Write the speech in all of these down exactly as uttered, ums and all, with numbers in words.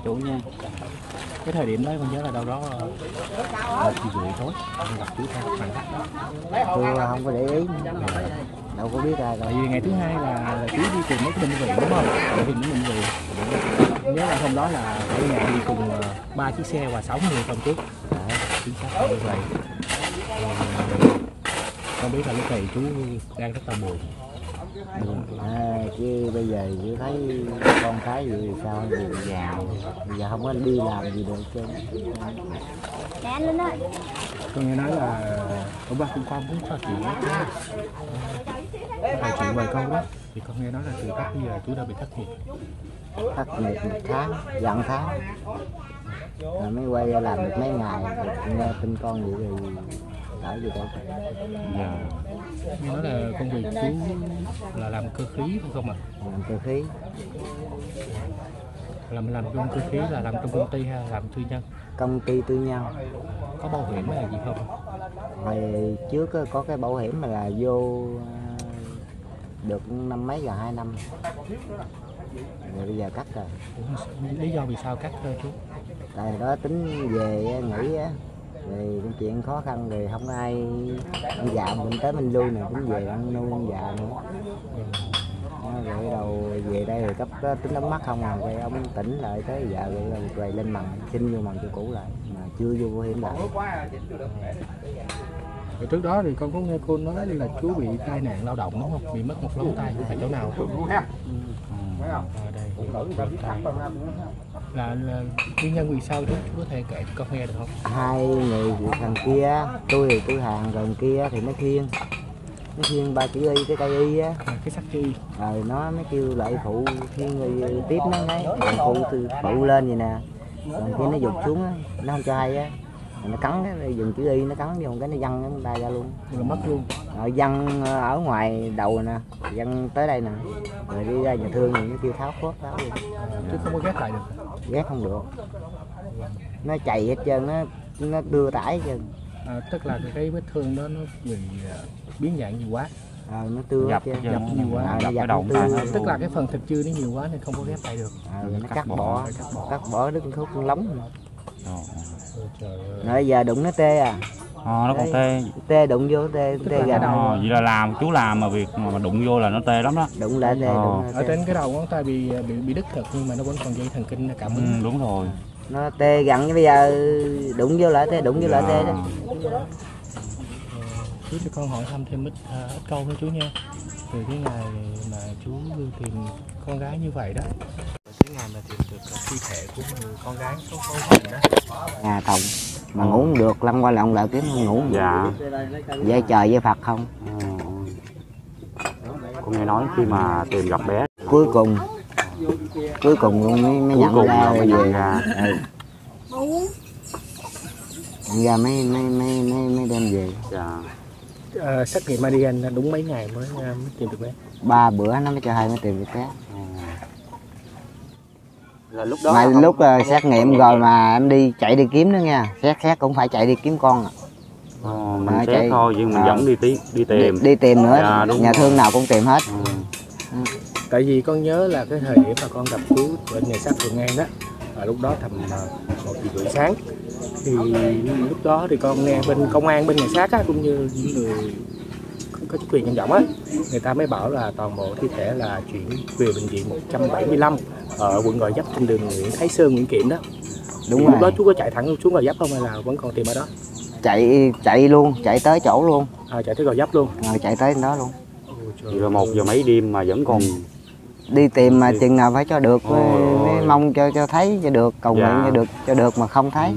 chú nha. Cái thời điểm đó con nhớ là đâu đó một giờ rưỡi tối gặp chú theo khoảnh khắc đó. Tôi không có để ý, đâu có biết ai đâu. Tại vì ngày thứ hai là, là chú đi cùng mấy cái bệnh viện đúng không? Bệnh viện bệnh viện. Nhớ là hôm đó là ở nhà đi cùng ba chiếc xe và sáu người không chú. Chính xác là như vậy. Không biết là lúc này chú đang rất là buồn. À, chứ bây giờ chỉ thấy con cái gì sao gì già, bây giờ không có đi làm gì được chứ. Nè lên ơi. Con nghe nói là ông ba cũng con muốn trò chuyện với chú. Trò chuyện vài câu đó. Thì con nghe nói là từ Tết bây giờ chú đã bị thất nghiệp. Thất nghiệp một tháng, dặn tháng. Rồi mới quay ra làm được mấy ngày, nghe tin con vậy thì đỡ gì đâu. Dạ. Nghe nói là công việc chú là làm cơ khí phải không ạ? Làm cơ khí. Làm làm trong cơ khí là làm trong công ty hay là làm tư nhân? Công ty tư nhân. Có bảo hiểm hay là gì không? Hồi trước có cái bảo hiểm mà là vô được năm mấy gần hai năm. Rồi bây giờ cắt rồi. Lý do vì sao cắt thôi chú? Tại đó tính về nghỉ á, rồi cái chuyện khó khăn rồi không ai ăn dạ mình tới mình lui nè, tính về ăn nuôi ăn dạ nữa. Đó, rồi đầu về đây rồi cấp tính đóng mắt không à, rồi ông tỉnh lại tới dạ rồi, rồi lên mần xin vô mần chỗ cũ lại mà chưa vô bảo hiểm lại. Rồi trước đó thì con có nghe cô nói là chú bị tai nạn lao động đúng không? Bị mất một lỗ tai tại chỗ nào? Ở đây là, là nguyên nhân vì sao chú, chú có thể kể con nghe được không? Hai người thằng kia, tôi thì tôi hàng, rồi kia thì nó khiêng nó khiêng ba chữ y, cái cây y á, à, cái sắt y rồi nó mới kêu lại phụ khiêng người tiếp nó đấy, còn phụ từ phụ lên vậy nè, còn kia nó giục xuống á, nó không cho hay á, nó cắn cái dùng chữ y, nó cắn vô cái nó văng cái tay ra luôn, rồi mất luôn. Rồi văng ở ngoài đầu nè, văng tới đây nè, rồi đi ra nhà thương thì nó kêu tháo khớp tháo luôn. Chứ không có ghép lại được. Ghép không được, nó chạy hết trơn, nó nó đưa tải chân. À, tức là cái vết thương đó nó bị biến dạng nhiều quá. À, nó tưa dập, dập, dập nhiều quá, à, dập dập cái đầu tưa. Tức là cái phần thịt chưa nó nhiều quá nên không có ghép lại được. À, nó cắt, cắt bỏ, cắt bỏ, cắt bỏ đứt khúc lóng. Rồi bây giờ đụng nó tê à. À, nó còn tê. Tê đụng vô tê, tê gần. À, vậy là làm chú làm mà việc mà đụng vô là nó tê lắm đó. Đụng lại tê, à. đụng ở trên cái đầu ngón tay bị bị bị đứt thật nhưng mà nó vẫn còn dây thần kinh nó cảm ứng. Ừ, đúng rồi. Nó tê gần, bây giờ đụng vô lại tê, đụng vô lại tê đó. Chú cho con hỏi thăm thêm ít, uh, ít câu nữa chú nha. Từ cái ngày mà chú tìm con gái như vậy đó, cái ngày mà tìm được thi thể của người con gái có con gì đó. Nhà thùng mà ngủ không được, lăn qua lộn lại kiếm không ngủ. Dạ. Với trời với Phật không. Ừ. Con nghe nói khi mà tìm gặp bé Cuối cùng cuối cùng luôn mới, mới nhận cùng ra mới về. nhận ra. Ừ. Nhận ra mấy mấy mấy mấy mấy đem về. Dạ. À, xét nghiệm a đê en đúng mấy ngày mới, mới tìm được bé. Ba bữa nó mới cho hay mới tìm được bé. Là lúc đó Mà không... lúc uh, xét nghiệm rồi mà em đi chạy đi kiếm nữa nha, xét xét cũng phải chạy đi kiếm con. Ờ, mình à, xét chạy... thôi nhưng mình à, vẫn đi tí, đi tìm đi, đi tìm nữa. Dạ, nhà thương nào cũng tìm hết. Ừ. Ừ. Tại vì con nhớ là cái thời điểm mà con gặp chú bên nhà xác Thuận An đó, và lúc đó tầm một giờ rưỡi sáng, thì lúc đó thì con nghe bên công an bên nhà xác á, cũng như những người có chính quyền nhân rộng á, người ta mới bảo là toàn bộ thi thể là chuyển về bệnh viện một trăm bảy mươi lăm ở quận Gò Vấp trên đường Nguyễn Thái Sơn, Nguyễn Kiệm đó. Đúng thì rồi. Lúc đó chú có chạy thẳng xuống Gò Vấp không hay là vẫn còn tìm ở đó? Chạy chạy luôn, chạy tới chỗ luôn. À, chạy tới Gò Vấp luôn. Rồi chạy tới đó luôn. Vậy là một giờ mấy đêm mà vẫn còn Đi tìm mà chừng nào phải cho được, mới, mới mong cho cho thấy cho được, cầu nguyện dạ. cho được cho được mà không thấy. Ừ.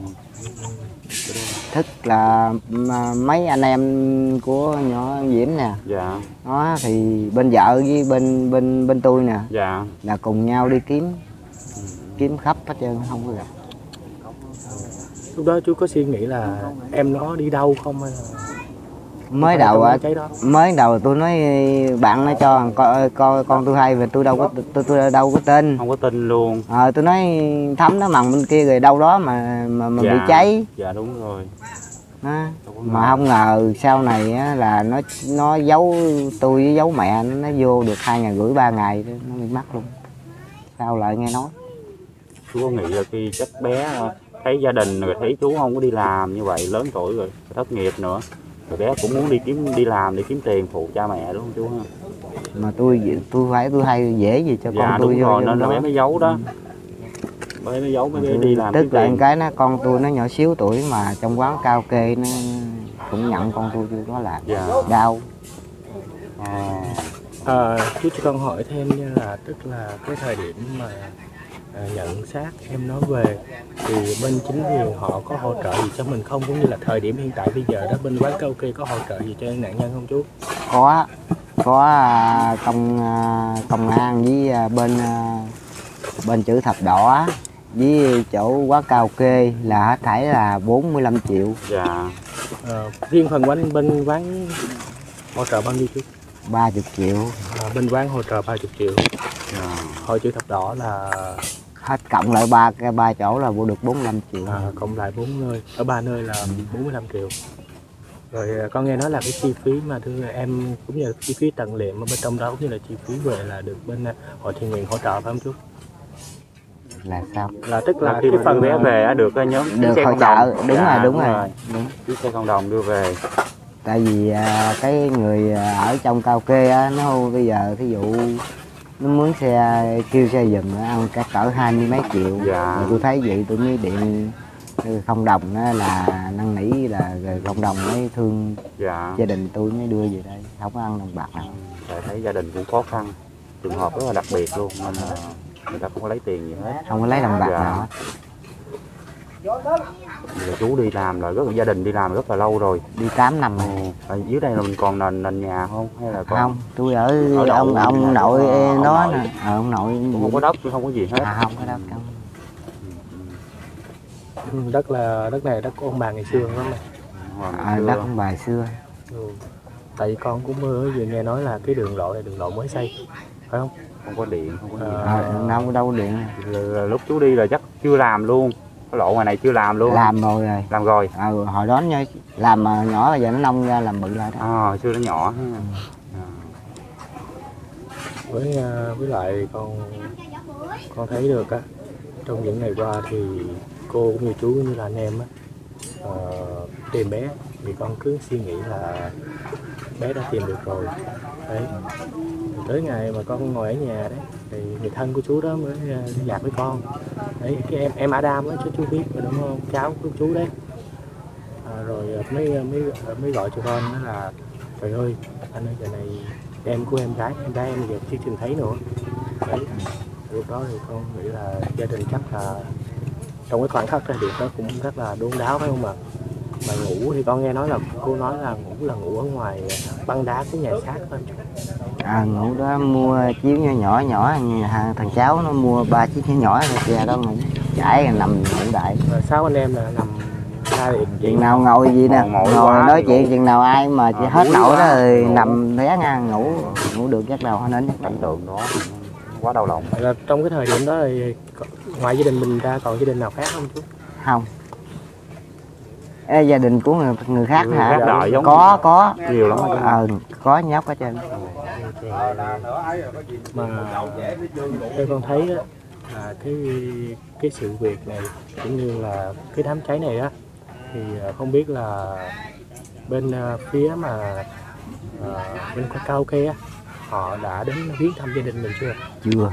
Thức là mấy anh em của nhỏ Diễm nè, Dạ. đó thì bên vợ với bên bên bên tôi nè, Dạ. là cùng nhau đi kiếm, kiếm khắp hết trơn không có gặp. Lúc đó chú có suy nghĩ là em nó đi đâu không hay là Mới đầu á, cái đó? mới đầu tôi nói bạn nó cho coi coi con tôi hay, và tôi đâu có tôi, tôi đâu có tin. Không có tin luôn. Ờ, tôi nói Thắm nó mằng bên kia rồi đâu đó mà mà, mà Dạ. bị cháy. Dạ đúng rồi. Đó. Mà không ngờ sau này á, là nó nó giấu tôi với giấu mẹ nó, nó vô được hai ngày rưỡi ba ngày nó bị mất luôn. Sao lại nghe nói? chú có nghĩ là khi chắc bé thấy gia đình rồi thấy chú không có đi làm như vậy, lớn tuổi rồi thất nghiệp nữa, rồi bé cũng muốn đi kiếm đi làm để kiếm tiền phụ cha mẹ đúng không chú ha? Mà tôi tôi phải tôi hay dễ gì cho Dạ con tôi đúng vô rồi, trong nên là đó. bé mới giấu đó. Bé mới giấu mới đi làm kiếm Tức là tiền. cái nó con tôi nó nhỏ xíu tuổi mà trong quán cao kê nó cũng nhận con tôi vô đó làm. Dạ. Đau. À, À, chú cho con hỏi thêm nha, là tức là cái thời điểm mà à, nhận xác em nói về thì bên chính quyền họ có hỗ trợ gì cho mình không, cũng như là thời điểm hiện tại bây giờ đó bên quán karaoke có hỗ trợ gì cho nạn nhân không chú? Có có à, công à, công an với à, bên à, bên chữ thập đỏ với chỗ quán karaoke là hết thảy là bốn mươi lăm triệu. dạ. À, riêng phần quán bên quán hỗ trợ bao nhiêu chú? ba mươi triệu. À, bên quán hỗ trợ ba mươi triệu. Dạ. Hội chữ thập đỏ là Hết cộng lại ba cái ba chỗ là vô được bốn mươi lăm triệu. à, cộng lại bốn nơi, ở ba nơi là bốn mươi lăm triệu. Rồi à, con nghe nói là cái chi phí mà đưa em cũng như là chi phí tận liệm ở bên trong đó, cũng như là chi phí về là được bên à, hội thiện nguyện hỗ trợ phải không chú? Là sao? Là tức là Khi cái mà phần đưa bé về á, được cái nhóm chiếc Được xe hỗ không trợ, đồng. đúng Dạ, rồi, đúng rồi. Đúng. Chiếc xe không đồng đưa về. Tại vì à, cái người à, ở trong cao kê á, nó bây giờ thí dụ nó mướn xe kêu xe giùm nó ăn cả cỡ hai mươi mấy triệu. Dạ. Rồi tôi thấy vậy tôi mới điện không đồng đó là năn nỉ là không đồng mới thương Dạ. gia đình tôi mới đưa về đây, không có ăn đồng bạc nào. Tại thấy gia đình cũng khó khăn, trường hợp rất là đặc biệt luôn nên là người ta không có lấy tiền gì hết. Không có lấy đồng bạc Dạ. nào hết. Bây giờ chú đi làm rồi, rất là gia đình đi làm rất là lâu rồi. Đi tám năm rồi. Ồ, ở dưới đây là mình còn nền nền nhà không hay là còn Không, tôi ở, Ở đậu ông ông nhà nội của ông nó nội. nè, ờ, ông nội cũng không có đất, cũng không có gì hết. à, không có đất không. Ừ, đất là đất này đất của ông bà ngày xưa lắm này. Hồi À, xưa đất ông bà xưa. Ừ. Tại vì con cũng mơ vừa nghe nói là cái đường lộ này đường lộ mới xây phải không? không có điện, không có gì. À. À, đâu đâu điện. Là, là lúc chú đi là chắc chưa làm luôn, cái lộ ngoài này chưa làm luôn. Làm rồi rồi. Làm rồi. À, hồi đó nha, làm mà nhỏ bây giờ nó nông ra làm bự lại đó. À, hồi xưa nó nhỏ ha. À. Với à, với lại con con thấy được á, trong những ngày qua thì cô cũng như chú cũng như là anh em á, uh, tìm bé thì con cứ suy nghĩ là bé đã tìm được rồi đấy. Tới ngày mà con ngồi ở nhà đấy thì người thân của chú đó mới uh, liên lạc với con đấy, cái em em Adam á, chú chú biết mà đúng không, cháu của chú đấy. À, rồi mới mới mới gọi cho con đó là trời ơi anh ơi, giờ này em của em gái em gái em giờ chưa tìm thấy nữa đấy. Lúc đó thì con nghĩ là gia đình chắc là trong cái khoảnh khắc thời điểm đó cũng rất là đôn đáo phải không ạ? Mà ngủ thì con nghe nói là cô nói là ngủ là ngủ ở ngoài băng đá của nhà xác thôi. À, ngủ đó mua chiếu nhỏ nhỏ nhỏ, nhà thằng cháu nó mua ba chiếc nhỏ nhỏ rồi kia đó ngủ trải rồi nằm ngủ đại. Rồi sáu anh em là nằm ra thì Chừng nào ngồi gì nè, Ngồi ngồi quá nói thì chuyện ngủ. chừng nào ai mà À, hết đuối nổi đó quá. rồi Ngủ. nằm té ngang ngủ ngủ được chắc đầu nên chắc Cảnh tượng đó quá đau lòng. là trong cái thời điểm đó thì ngoài gia đình mình ra còn gia đình nào khác không chú? không. Ê, gia đình của người, người khác Người hả? khác đợi giống Có có nhiều lắm. ờ, có nhóc ở trên. Mà theo con thấy đó, là cái cái sự việc này cũng như là cái đám cháy này á thì không biết là bên uh, phía mà uh, bên quán karaoke á họ đã đến viếng thăm gia đình mình chưa? Chưa.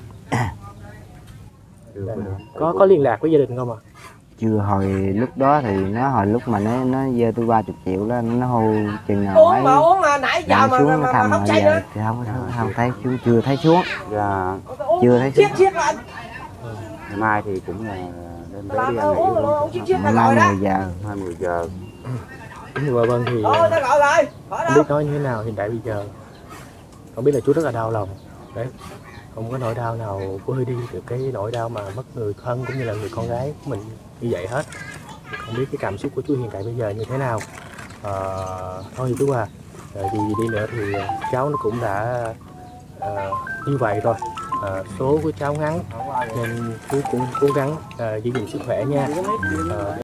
Có có liên lạc với gia đình không ạ? Chưa, hồi lúc đó thì nó hồi lúc mà nó nó giơ tôi ba chục triệu đó, nó hô chừng nào ấy mà uống mà nãy giờ dặn mà, xuống mà, nó mà, thầm mà rồi không say giờ nữa. thì không không, không thấy xuống, chưa thấy xuống. Dạ. Chưa thấy xuống. Chiết chiết lên. Ngày mai thì cũng là đem bé Làm đi ăn nghỉ uống luôn. uống chiết chiết Mai là rồi đó. mười giờ. Hai mười giờ. Và vâng thì Ôi ta gọi rồi. Khỏi không đâu. biết nói như thế nào hiện tại bây giờ. Không biết là chú rất là đau lòng đấy, không có nỗi đau nào vơi đi được cái nỗi đau mà mất người thân cũng như là người con gái của mình như vậy hết. Không biết cái cảm xúc của chú hiện tại bây giờ như thế nào. À, thôi chú à, vì đi nữa thì cháu nó cũng đã à, như vậy rồi. À, số của cháu ngắn nên chú cũng cố gắng à, giữ gìn sức khỏe nha. À,